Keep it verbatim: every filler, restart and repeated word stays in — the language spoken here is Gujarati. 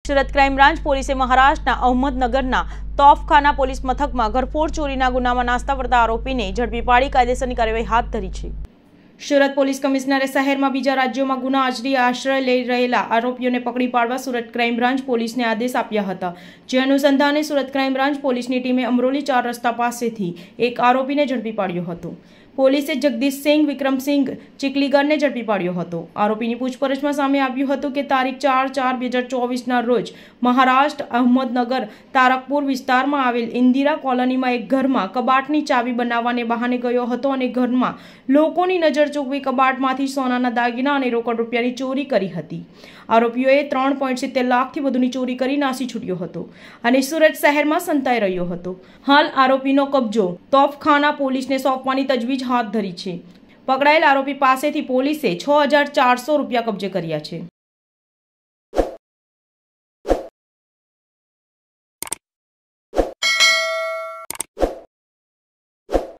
સુરત ક્રાઇમ બ્રાન્ચ પોલીસે મહારાષ્ટ્રના અહમદનગરના તોફખાના પોલીસ મથકમાં ઘરફોડ ચોરીના ગુનામાં નાસ્તા ફરતા આરોપીને ઝડપી પાડી કાયદેસરની કાર્યવાહી હાથ ધરી છે। સુરત પોલીસ કમિશનરે શહેરમાં બીજા રાજ્યોમાં ગુના આચરી આશ્રય લઈ રહેલા આરોપીઓને પકડી પાડવા સુરત ક્રાઇમ બ્રાન્ચ પોલીસને આદેશ આપ્યા હતા। જે અનુસંધાને સુરત ક્રાઇમ બ્રાન્ચ પોલીસની ટીમે અમરોલી ચાર રસ્તા પાસેથી એક આરોપીને ઝડપી પાડ્યો હતો। પોલીસે જગદીશસિંહ વિક્રમસિંહ ચીકલીગરને ઝડપી પાડ્યો હતો। આરોપીની પૂછપરછમાં સામે આવ્યું હતું કે તારીખ ચાર ચાર બે હજાર ચોવીસના રોજ મહારાષ્ટ્ર અહમદનગર તારકપુર વિસ્તારમાં આવેલ ઇન્દિરા કોલોનીમાં એક ઘરમાં કબાટની ચાવી બનાવવાને બહાને ગયો હતો અને ઘરમાં લોકોની નજર ચૂકવી કબાટમાંથી સોનાના દાગીના અને રોકડ રૂપિયાની ચોરી કરી હતી। આરોપીઓએ ત્રણ પોઈન્ટ સિત્તેર લાખથી વધુની ચોરી કરી નાસી છૂટ્યો હતો અને સુરત શહેરમાં સંતાઈ રહ્યો હતો। હાલ આરોપીનો કબજો તોફખાના પોલીસને સોંપવાની તજવીજ હાથ ધરી છે। પકડાયેલ આરોપી પાસેથી પોલીસે છ હજાર ચારસો રૂપિયા કબજે કર્યા છે।